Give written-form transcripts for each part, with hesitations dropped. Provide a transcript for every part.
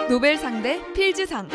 노벨상 대 필즈상.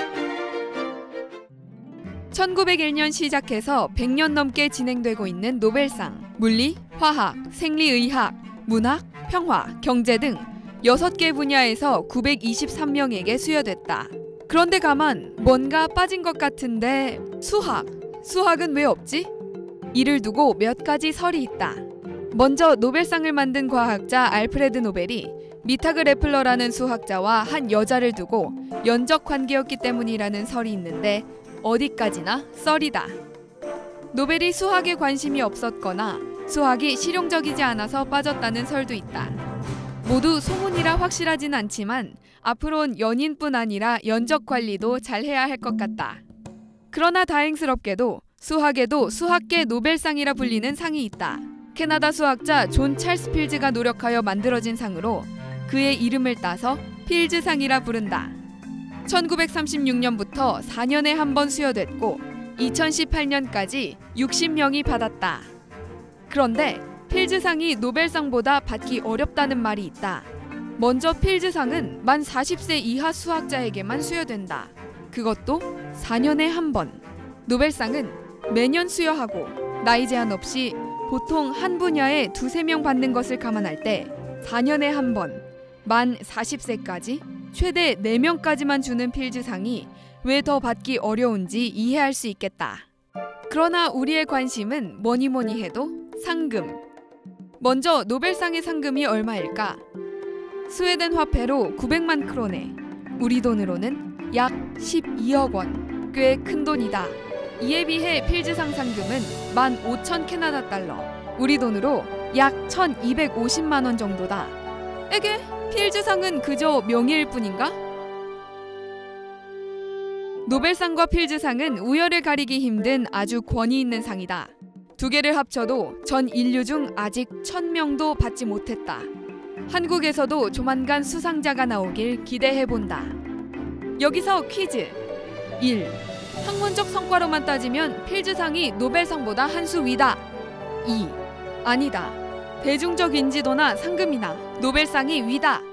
1901년 시작해서 100년 넘게 진행되고 있는 노벨상. 물리, 화학, 생리의학, 문학, 평화, 경제 등 6개 분야에서 923명에게 수여됐다. 그런데 가만 뭔가 빠진 것 같은데 수학은 왜 없지? 이를 두고 몇 가지 설이 있다. 먼저 노벨상을 만든 과학자 알프레드 노벨이 미타그 레플러라는 수학자와 한 여자를 두고 연적 관계였기 때문이라는 설이 있는데 어디까지나 썰이다. 노벨이 수학에 관심이 없었거나 수학이 실용적이지 않아서 빠졌다는 설도 있다. 모두 소문이라 확실하진 않지만 앞으론 연인뿐 아니라 연적 관리도 잘해야 할 것 같다. 그러나 다행스럽게도 수학에도 수학계 노벨상이라 불리는 상이 있다. 캐나다 수학자 존 찰스 필즈가 노력하여 만들어진 상으로 그의 이름을 따서 필즈상이라 부른다. 1936년부터 4년에 한 번 수여됐고 2018년까지 60명이 받았다. 그런데 필즈상이 노벨상보다 받기 어렵다는 말이 있다. 먼저 필즈상은 만 40세 이하 수학자에게만 수여된다. 그것도 4년에 한 번. 노벨상은 매년 수여하고 나이 제한 없이 보통 한 분야에 2~3명 받는 것을 감안할 때 4년에 한 번, 만 40세까지 최대 4명까지만 주는 필즈상이 왜 더 받기 어려운지 이해할 수 있겠다. 그러나 우리의 관심은 뭐니 해도 상금. 먼저 노벨상의 상금이 얼마일까? 스웨덴 화폐로 900만 크로네, 우리 돈으로는 약 12억 원. 꽤 큰 돈이다. 이에 비해 필즈상 상금은 15,000 캐나다 달러, 우리 돈으로 약 1,250만 원 정도다. 에게? 필즈상은 그저 명예일 뿐인가? 노벨상과 필즈상은 우열을 가리기 힘든 아주 권위 있는 상이다. 두 개를 합쳐도 전 인류 중 아직 1000명도 받지 못했다. 한국에서도 조만간 수상자가 나오길 기대해본다. 여기서 퀴즈. 1. 학문적 성과로만 따지면 필즈상이 노벨상보다 한 수 위다. 2. 아니다. 대중적 인지도나 상금이나 노벨상이 위다.